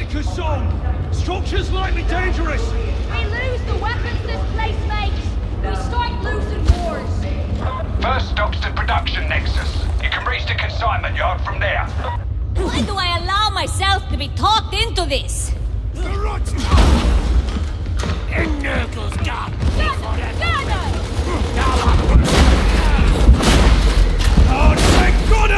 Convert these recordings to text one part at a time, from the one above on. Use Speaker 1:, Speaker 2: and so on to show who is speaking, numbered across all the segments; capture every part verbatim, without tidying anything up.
Speaker 1: Micah's song! Structure's likely dangerous!
Speaker 2: We lose the weapons this place makes! We start losing wars!
Speaker 3: First stop's the production nexus. You can reach the consignment yard from there.
Speaker 2: Why do I allow myself to be talked into this?
Speaker 1: Oh, thank God!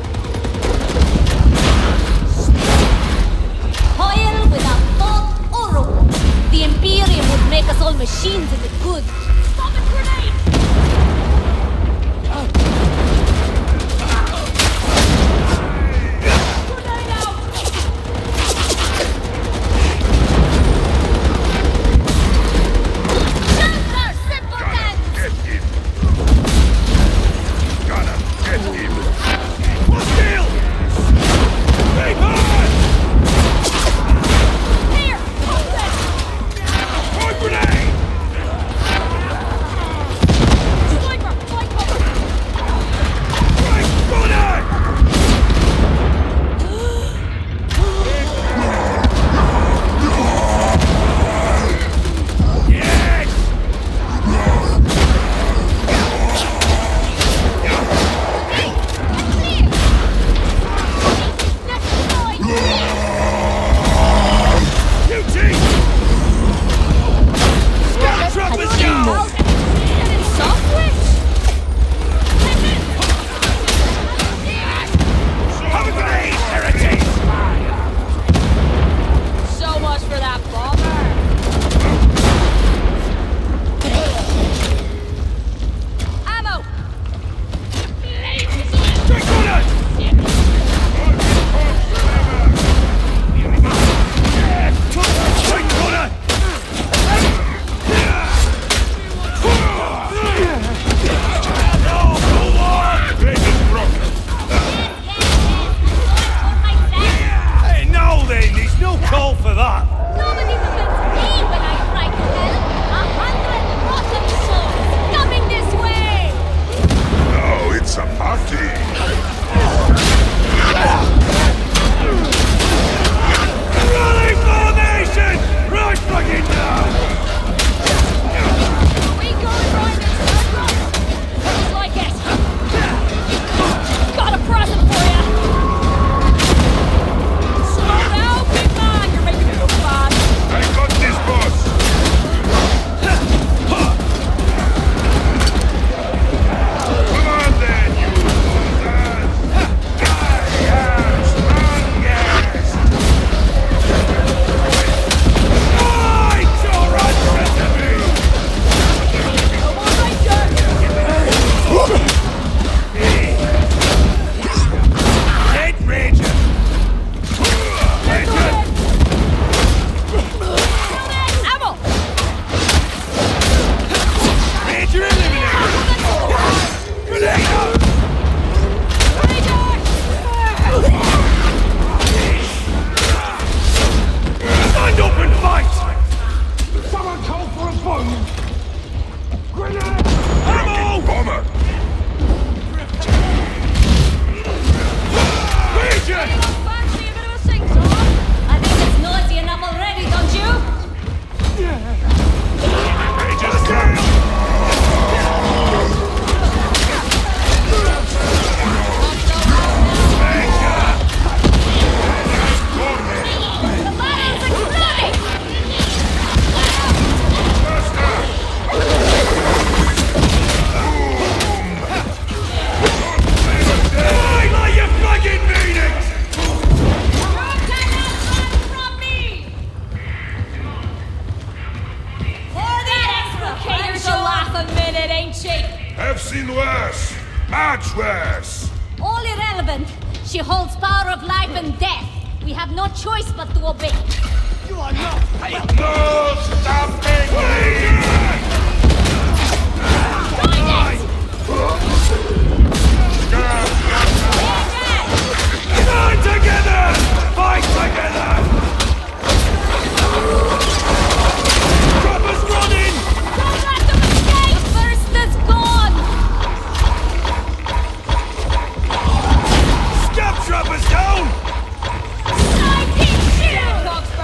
Speaker 2: Toil without thought or reward. The Imperium would make us all machines if it could. Stop it, grenade! Grenade out! Shelter, simpletons!
Speaker 3: Get him! Gotta get him!
Speaker 1: Hostile! Keep on!
Speaker 2: Here! Hold it!
Speaker 1: Throw grenade!
Speaker 2: Sniper, flank cover!
Speaker 1: Thank God! Yes! Eugene! Scout troopers go! Have a grenade, heretic!
Speaker 2: So much for that bomber. Ammo!
Speaker 1: Drink on it! Drink on it! No, go on! Vision's broken. Hey, now then, there's no call for that.
Speaker 2: Nobody defends me when I try to help. A hundred rotten souls coming this way!
Speaker 3: Now it's a party!
Speaker 1: Rally formation! Right fucking now!
Speaker 2: We going right in circles? Looks like it. Got a present for ya! Slow down, big man! You're making me look bad.
Speaker 3: I got this, boss! Come on then, you losers! I am strongest!
Speaker 1: Fight your enemy!
Speaker 2: Come on, Ranger!
Speaker 1: Dead Ranger! Ranger!
Speaker 2: Ammo!
Speaker 1: Ranger eliminated! Grenade out! Stand up and fight! Someone call for a bomb! Grenade! Ammo!
Speaker 3: Bomber!
Speaker 1: Ranger!
Speaker 2: Fancy a bit of a sing-song? I think it's noisy enough already, don't you?
Speaker 3: Rangers down!
Speaker 2: The battle's exploding!
Speaker 1: Fight like you fucking mean it!
Speaker 2: You cannot run from me! For that explicator, she'll laugh a minute, ain't she?
Speaker 3: Have seen worse! Much worse!
Speaker 2: All irrelevant. She holds power of life and death. We have no choice but to obey.
Speaker 1: You are not
Speaker 3: No stopping me!
Speaker 2: Join it!
Speaker 1: Stand together! Fight together! Troopers running!
Speaker 2: Don't let them escape! First is gone!
Speaker 1: Scab trappers down!
Speaker 2: Snipe him! Shoot!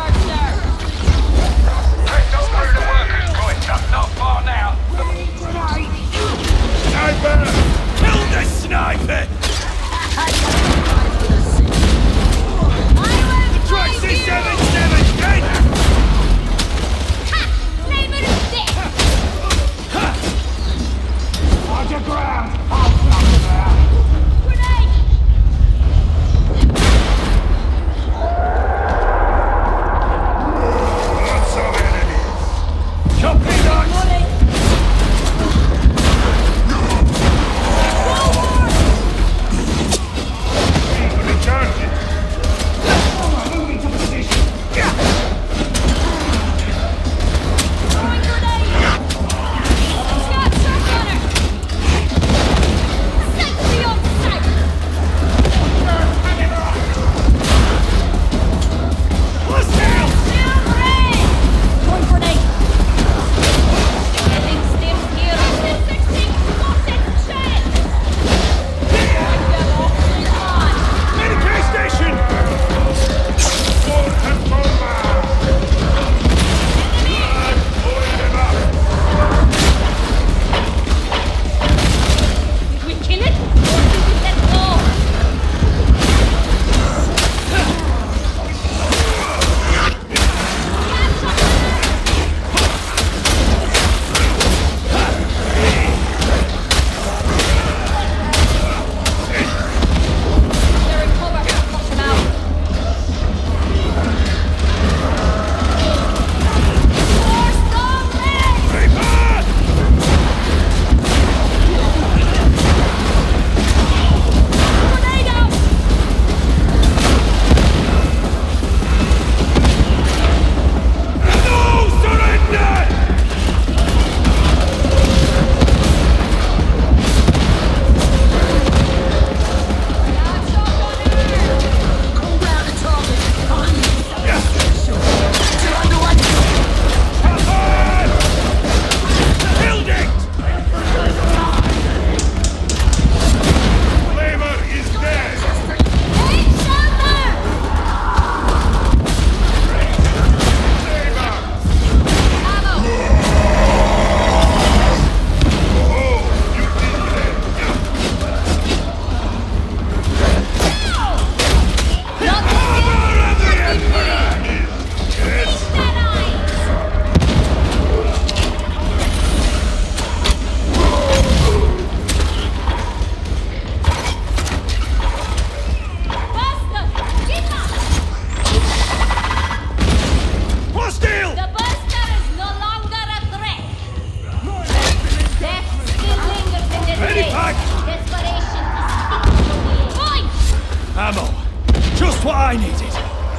Speaker 1: needed.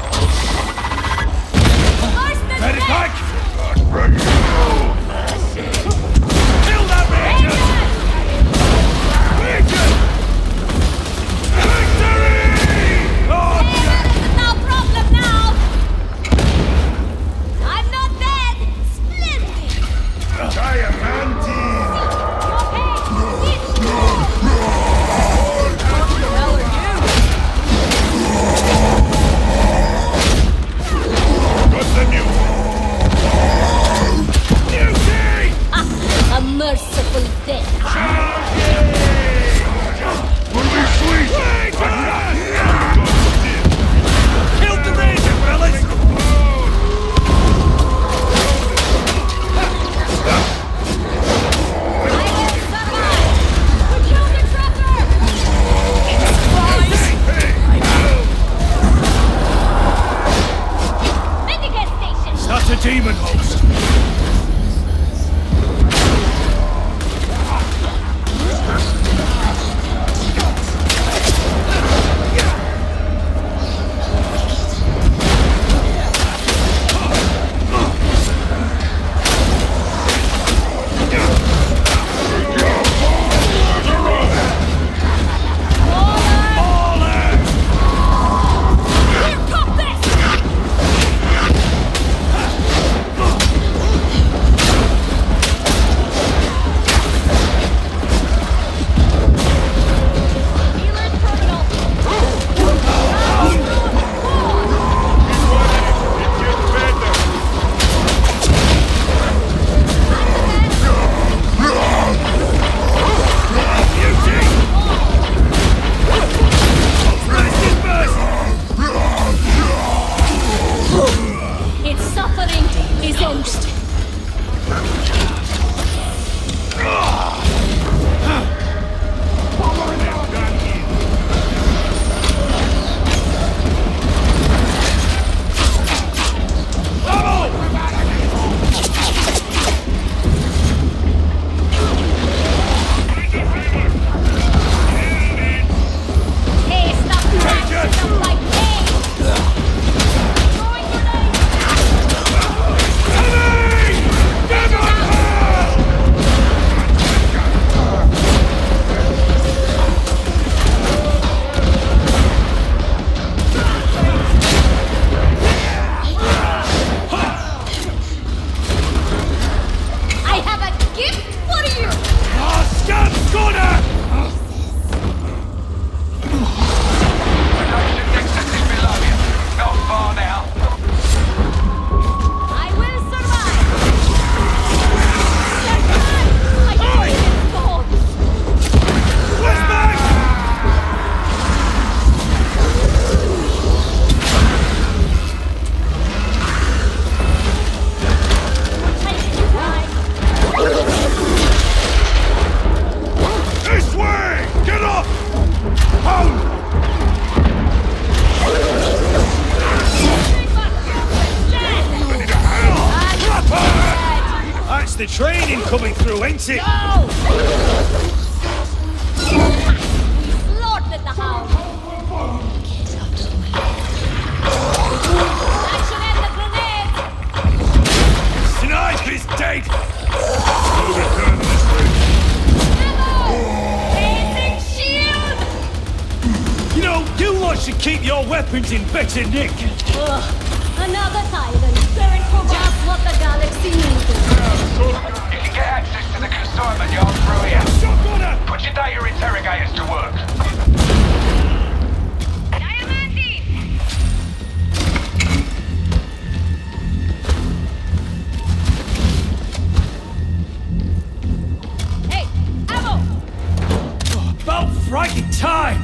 Speaker 2: First the
Speaker 1: Medivac!
Speaker 2: dead!
Speaker 1: Kill that Regen! Regen! Victory! Oh,
Speaker 2: Hey, it's no problem now! I'm not dead! Splendid!
Speaker 1: Diamanti!
Speaker 2: Okay, it's good!
Speaker 1: Got the new Beauty!
Speaker 2: Ah, a merciful death.
Speaker 1: Will be sweet! Killed the Regen, fellas!
Speaker 2: I will survive! We killed the tracker! Medicare station!
Speaker 1: That's a demon host!
Speaker 2: We've got this! Healer terminal! Its suffering is ended. Hey, stop crashing up like hay! Throwing grenades! I have a gift for you!
Speaker 3: Production nexus is below you. Not far now.
Speaker 2: I will survive! Survive! I need it gone! Take your time.
Speaker 1: This way! Get up! Home! That's the training coming through, ain't it?
Speaker 2: No! We slaughtered the hound! Action at the grenades!
Speaker 1: Snipe is dead! We'll return this way.
Speaker 2: Ammo! Basic shield!
Speaker 1: You know, you lot should keep your weapons in better nick.
Speaker 2: Ugh, another Titan. Very cool. Just what the galaxy needed.
Speaker 3: You can get access to the consignment yard through here.
Speaker 1: Shotgunner!
Speaker 3: Put your data interrogators to work.
Speaker 2: Diamante! Hey, ammo!
Speaker 1: About frightened time!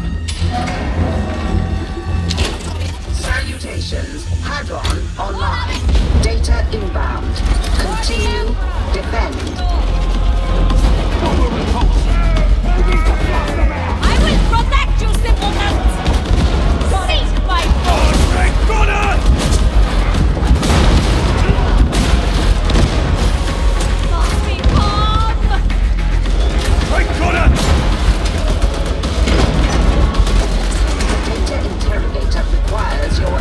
Speaker 4: Salutations. Hadron online. Data inbound. Continue. Defend.
Speaker 2: I will protect you, simpletons! Cease my
Speaker 1: Oh, thank God!
Speaker 2: Must be calm!
Speaker 1: Thank God!
Speaker 4: Data interrogator requires your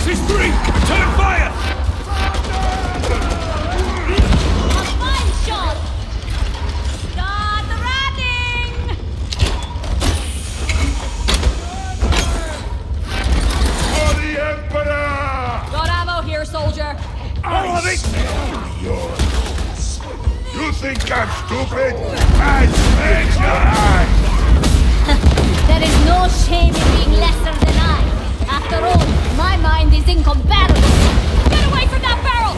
Speaker 1: This is three! Return fire!
Speaker 2: A fine shot! Start running!
Speaker 1: For the Emperor!
Speaker 2: Got ammo here, soldier.
Speaker 1: All of it! Yours. You think I'm stupid? I split your eyes!
Speaker 2: There is no shame in being lesser than I. After all, my mind is incomparable. Get away from that barrel!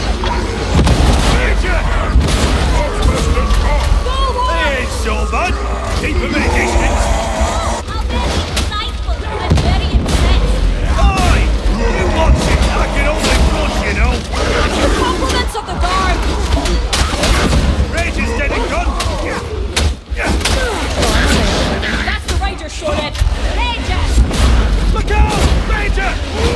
Speaker 1: Major!
Speaker 2: Go, War!
Speaker 1: Hey, so bad. Keep him at a distance.
Speaker 2: How very insightful. I'm very impressed.
Speaker 1: Oi! You watch it. I can only crush, you know.
Speaker 2: Compliments of the guard.
Speaker 1: Rangers dead and gone.
Speaker 2: That's the Ranger shorted. Ranger!
Speaker 1: Look out! Ranger!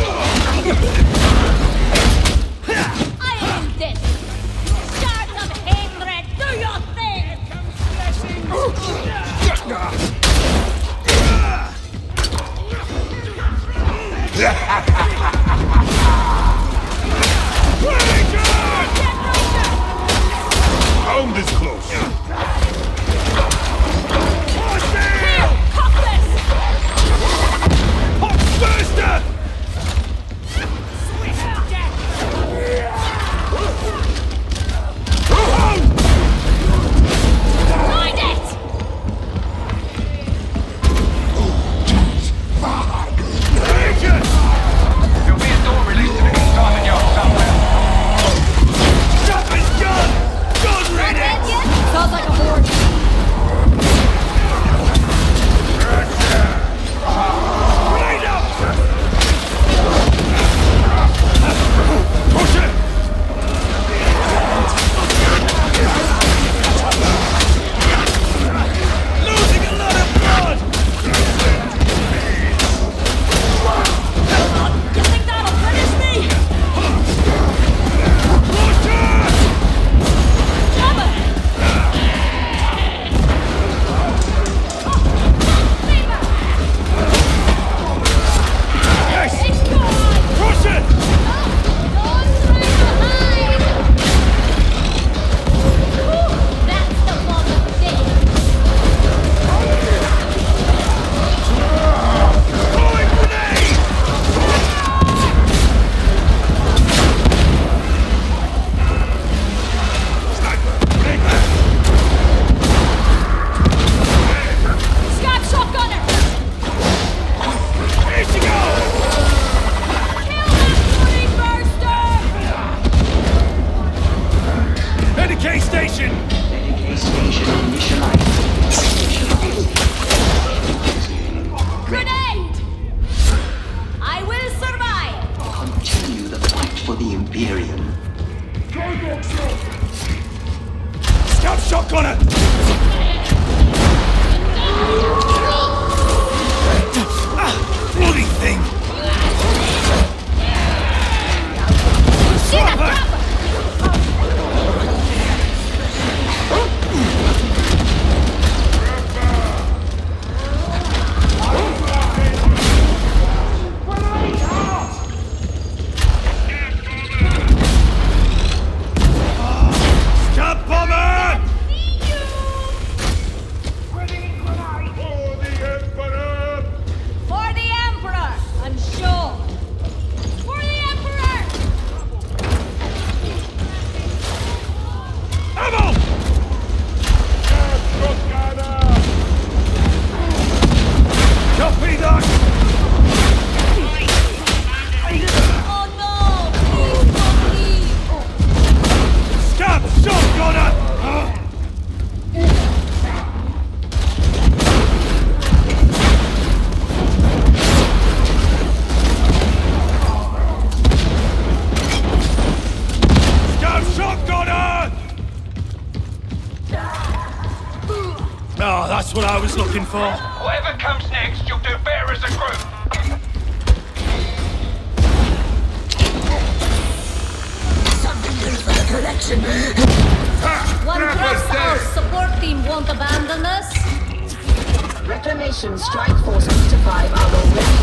Speaker 2: I am this. Start of hatred. Do your thing.
Speaker 1: Hound is close.
Speaker 2: Here, cock this.
Speaker 1: Hot Burster!
Speaker 2: Find it.
Speaker 1: Ranger!
Speaker 3: There'll be a door released to the consignment yard somewhere.
Speaker 1: Shop is done! Gun ready!
Speaker 2: Dead yet? Sounds like a horde.
Speaker 1: Grenade out! Push it! Losing a lot of blood!
Speaker 2: You think that'll finish me?
Speaker 1: Push it!
Speaker 2: Damn it!
Speaker 1: Yes!
Speaker 2: It's gone!
Speaker 1: Push it!
Speaker 2: Don't try to hide! Whew, that's the bomb of death.
Speaker 1: Throwing grenade!
Speaker 2: Scott shotgunner!
Speaker 1: Here she goes!
Speaker 2: Kill that bloody burster!
Speaker 1: Medicaid station!
Speaker 4: Medicaid station initialized.
Speaker 2: Grenade! I will survive!
Speaker 4: Continue the fight for the Imperium.
Speaker 1: Scout shotgunner! Ah, bloody thing!
Speaker 2: See that
Speaker 1: Swapper!
Speaker 2: trapper!
Speaker 1: Scout bomber!
Speaker 2: See you!
Speaker 1: For the Emperor!
Speaker 2: For the Emperor! I'm sure! For the Emperor!
Speaker 1: Ammo! Copy that!
Speaker 2: Oh no! Please don't leave!
Speaker 1: Scout shotgunner! Scout shotgunner! Oh, that's what I was looking for.
Speaker 3: Whatever comes next, you'll do better as a group.
Speaker 2: One trusts our support team won't abandon us.
Speaker 4: Reclamation Strike Force Beta five are already